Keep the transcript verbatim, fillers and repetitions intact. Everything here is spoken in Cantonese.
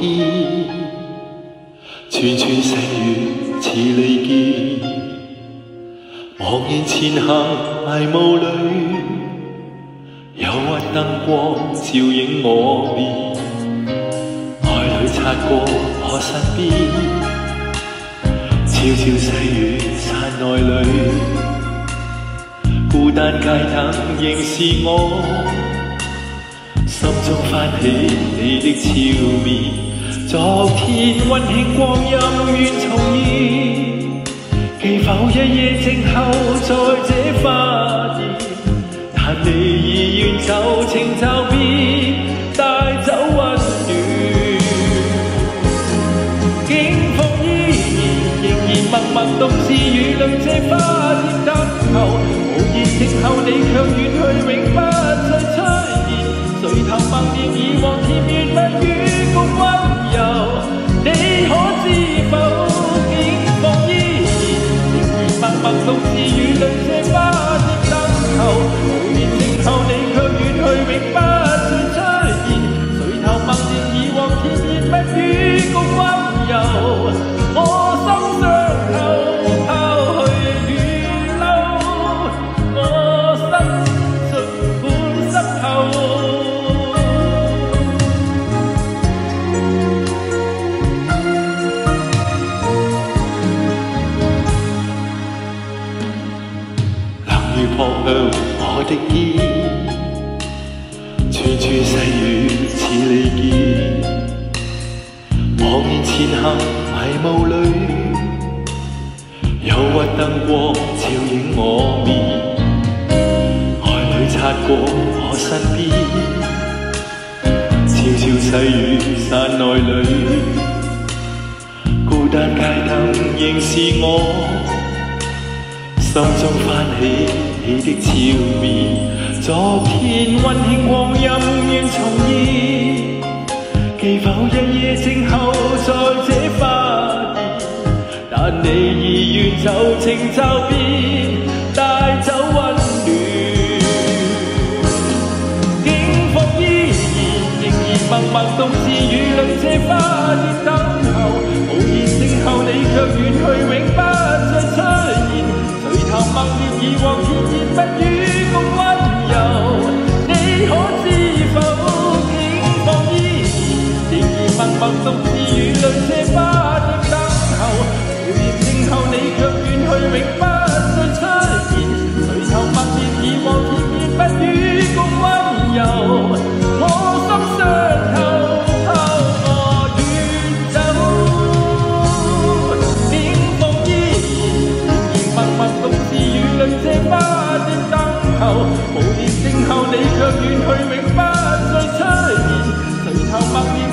見，串串細雨似利劍，茫然前行迷霧裏，憂鬱燈光照映我面，愛侶擦過我身邊，悄悄細雨傘內裏，孤單街燈仍是我。 心中翻起你的笑面，昨天溫馨光陰願重現，記否一夜靜候在這花店，但你已願就情就變，帶走溫暖。景況依然，仍然默默獨自與淚這花店等候，無言靜候你卻遠去，永不再出現。 垂頭默念以往甜言蜜語共溫柔，你可知否？景況依然，仍然默默獨自與淚這花店等候，無言靜候你卻遠去，永不再出現。垂頭默念以往甜言蜜語共溫柔，我心傷透，拋去雨褸，我心盡半濕透。 撲向我的肩，串串細雨似利劍，茫然前行迷霧裏，憂鬱燈光照映我面，愛侶擦過我身邊，悄悄細雨傘內裏，孤單街燈仍是我。 心中翻起你的笑面，昨天溫馨光陰願重現，記否一夜靜候在這花店，但你已願就情就變，帶走溫暖。景況依然，仍然默默獨自與淚這花店等候，無言靜候你卻遠去，永不再出現。 頭默念以往甜言蜜語共溫柔，你可知否？景況依然，仍然默默獨自與淚這花店等候，無言靜候你卻遠去，永不再出現。垂頭默念以往甜言蜜語共溫柔，我心傷透，拋我遠走。景況依然，仍然默默獨。 這花店等候，無言靜候你卻遠去，永不再出現。垂頭默念。